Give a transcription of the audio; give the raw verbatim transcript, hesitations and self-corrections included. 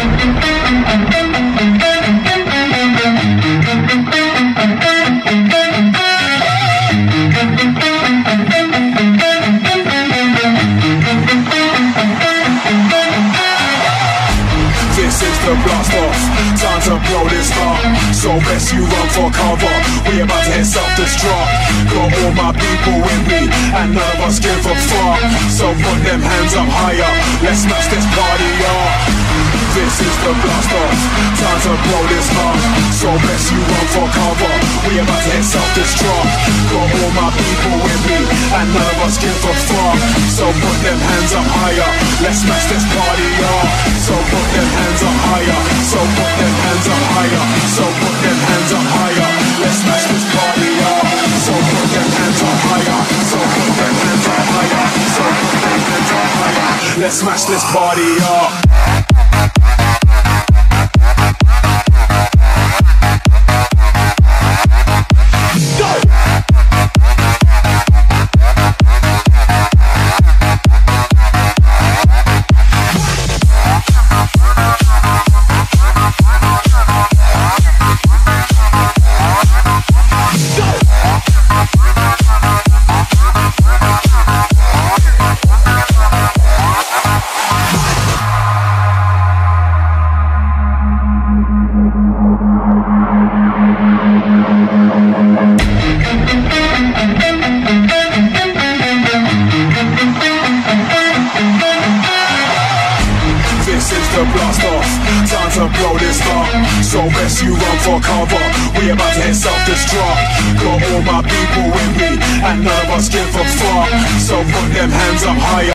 This is the blast off, time to blow this up. So best you run for cover, we about to hit self-destruct. Got all my people with me, and none of us give a fuck. So put them hands up higher, let's smash this party up. This is the blast off, time to blow this up. So best you run for cover, we about to hit self-destruct. Got all my people with me, and none of us give a fuck. So put them hands up higher, let's smash this party up. So put them hands up higher, so put them hands up higher, so put them hands up higher, let's smash this party up. So put them hands up higher, so put them hands up higher, so put them hands up higher, let's smash this party up. This is the blast off, time to blow this up. So best you run for cover, we about to hit self-destruct. Got all my people with me, and none of us give a fuck. So put them hands up higher.